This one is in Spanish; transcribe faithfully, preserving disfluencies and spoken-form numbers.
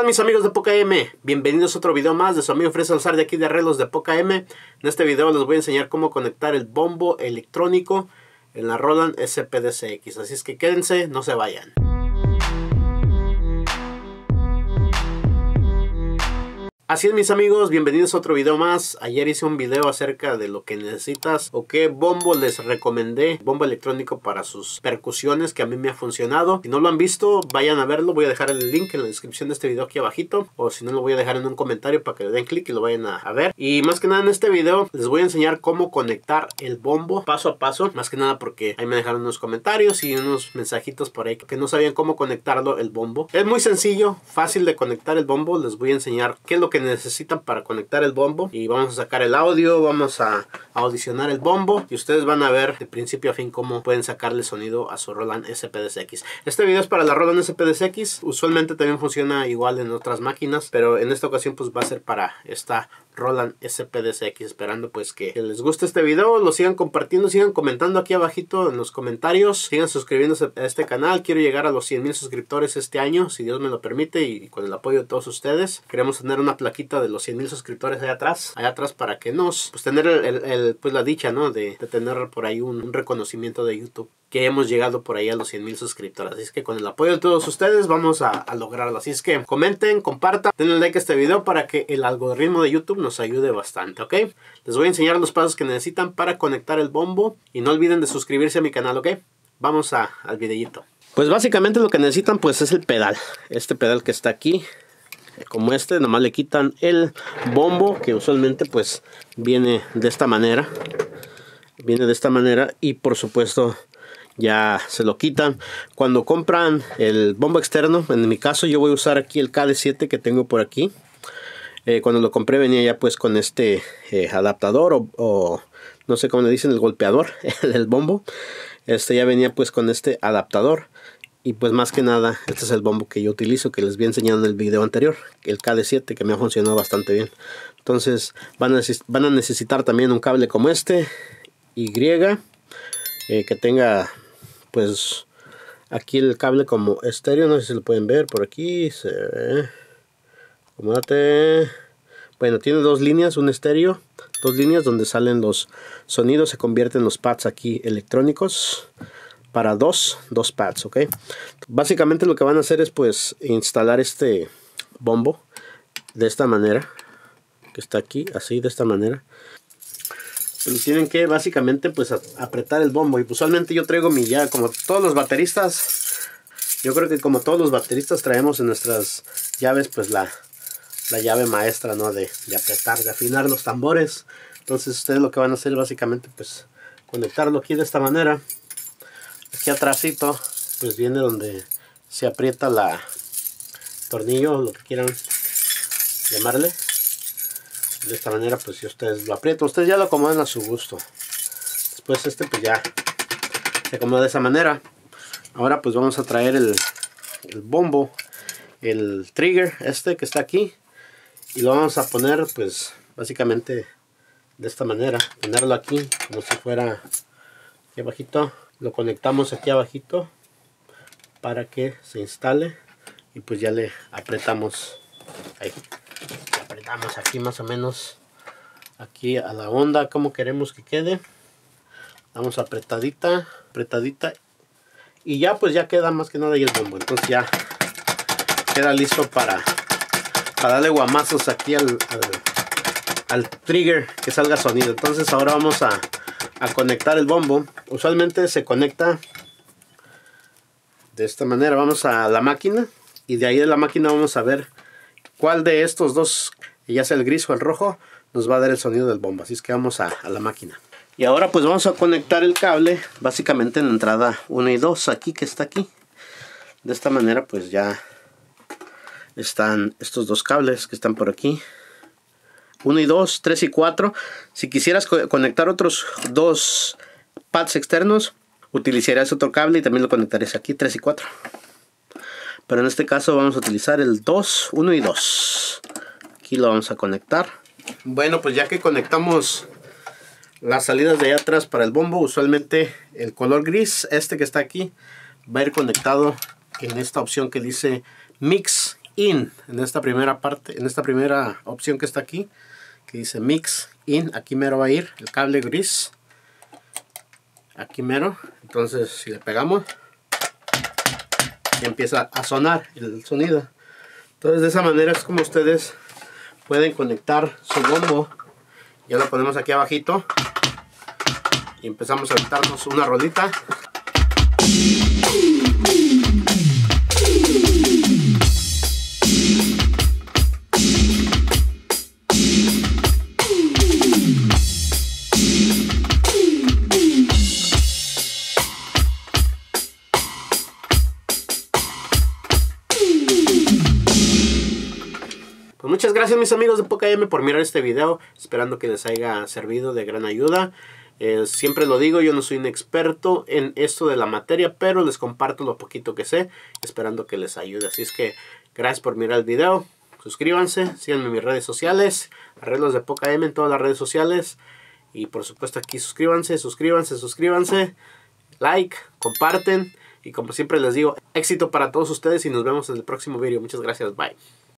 tal mis amigos de Poca M? Bienvenidos a otro video más de su amigo Fred Salazar de aquí de Arreglos de Poca M. En este video les voy a enseñar cómo conectar el bombo electrónico en la Roland S P D C X. Así es que quédense, no se vayan. Así es mis amigos, bienvenidos a otro video más. Ayer hice un video acerca de lo que necesitas o qué bombo les recomendé. Bombo electrónico para sus percusiones que a mí me ha funcionado. Si no lo han visto, vayan a verlo. Voy a dejar el link en la descripción de este video aquí abajito. O si no, lo voy a dejar en un comentario para que le den clic y lo vayan a, a ver. Y más que nada en este video les voy a enseñar cómo conectar el bombo paso a paso. Más que nada porque ahí me dejaron unos comentarios y unos mensajitos por ahí que no sabían cómo conectarlo el bombo. Es muy sencillo, fácil de conectar el bombo. Les voy a enseñar qué es lo que necesitan para conectar el bombo y vamos a sacar el audio, vamos a audicionar el bombo y ustedes van a ver de principio a fin cómo pueden sacarle sonido a su Roland S P D C X. Este video es para la Roland S P D C X, usualmente también funciona igual en otras máquinas, pero en esta ocasión pues va a ser para esta Roland S P D C X, esperando pues que les guste este video, lo sigan compartiendo, sigan comentando aquí abajito en los comentarios, sigan suscribiéndose a este canal. Quiero llegar a los cien mil suscriptores este año, si Dios me lo permite y con el apoyo de todos ustedes. Queremos tener una plaquita de los cien mil suscriptores allá atrás, allá atrás para que nos, pues tener el, el, el, pues la dicha, ¿no? De, de tener por ahí un, un reconocimiento de YouTube, que hemos llegado por ahí a los cien mil suscriptores. Así es que con el apoyo de todos ustedes vamos a, a lograrlo. Así es que comenten, compartan, denle like a este video para que el algoritmo de YouTube nos ayude bastante, ¿ok? Les voy a enseñar los pasos que necesitan para conectar el bombo y no olviden de suscribirse a mi canal, ¿ok? Vamos a, al videíto. Pues básicamente lo que necesitan pues es el pedal. Este pedal que está aquí, como este, nomás le quitan el bombo, que usualmente pues viene de esta manera. Viene de esta manera y por supuesto ya se lo quitan. Cuando compran el bombo externo, en mi caso yo voy a usar aquí el K D siete que tengo por aquí. Eh, cuando lo compré venía ya pues con este eh, adaptador o, o no sé cómo le dicen, el golpeador del bombo. Este ya venía pues con este adaptador. Y pues más que nada, este es el bombo que yo utilizo, que les vi enseñando en el video anterior, el K D siete, que me ha funcionado bastante bien. Entonces van a, van a necesitar también un cable como este, Y, eh, que tenga pues aquí el cable como estéreo, no sé si lo pueden ver por aquí, se ve. Acomódate. Bueno, tiene dos líneas, un estéreo, dos líneas donde salen los sonidos, se convierten los pads aquí electrónicos. Para dos, dos pads, ok. Básicamente lo que van a hacer es pues instalar este bombo de esta manera, que está aquí, así de esta manera. Pero tienen que básicamente pues apretar el bombo. Y usualmente yo traigo mi llave, como todos los bateristas. Yo creo que como todos los bateristas traemos en nuestras llaves pues la, la llave maestra, ¿no? De, de apretar, de afinar los tambores. Entonces ustedes lo que van a hacer básicamente pues conectarlo aquí de esta manera. Aquí atrásito pues viene donde se aprieta la tornillo, lo que quieran llamarle. De esta manera pues si ustedes lo aprietan, ustedes ya lo acomodan a su gusto. Después este pues ya se acomoda de esa manera. Ahora pues vamos a traer el, el bombo, el trigger este que está aquí, y lo vamos a poner pues básicamente de esta manera, ponerlo aquí como si fuera aquí abajito. Lo conectamos aquí abajito para que se instale y pues ya le apretamos ahí, le apretamos aquí más o menos aquí a la onda como queremos que quede. Damos apretadita, apretadita y ya pues ya queda más que nada ahí el bombo. Entonces ya queda listo para, para darle guamazos aquí al, al, al trigger, que salga sonido. Entonces ahora vamos a a conectar el bombo. Usualmente se conecta de esta manera. Vamos a la máquina y de ahí de la máquina vamos a ver cuál de estos dos, ya sea el gris o el rojo, nos va a dar el sonido del bombo. Así es que vamos a, a la máquina. Y ahora pues vamos a conectar el cable básicamente en la entrada uno y dos, aquí que está aquí. De esta manera pues ya están estos dos cables que están por aquí. uno y dos, tres y cuatro. Si quisieras co conectar otros dos pads externos, utilizarías otro cable y también lo conectarías aquí, tres y cuatro. Pero en este caso vamos a utilizar el dos, uno y dos. Aquí lo vamos a conectar. Bueno, pues ya que conectamos las salidas de allá atrás para el bombo, usualmente el color gris, este que está aquí, va a ir conectado en esta opción que dice Mix in en esta primera parte, en esta primera opción que está aquí, que dice mix in. Aquí mero va a ir el cable gris, aquí mero. Entonces si le pegamos, y empieza a sonar el sonido. Entonces de esa manera es como ustedes pueden conectar su bombo. Ya lo ponemos aquí abajito y empezamos a aventarnos una rolita. Pues muchas gracias mis amigos de Poca M por mirar este video, esperando que les haya servido de gran ayuda. Eh, siempre lo digo, yo no soy un experto en esto de la materia, pero les comparto lo poquito que sé, esperando que les ayude. Así es que gracias por mirar el video, suscríbanse, síganme en mis redes sociales, Arreglos de Poca M en todas las redes sociales. Y por supuesto aquí suscríbanse, suscríbanse, suscríbanse, like, comparten. Y como siempre les digo, éxito para todos ustedes y nos vemos en el próximo video. Muchas gracias, bye.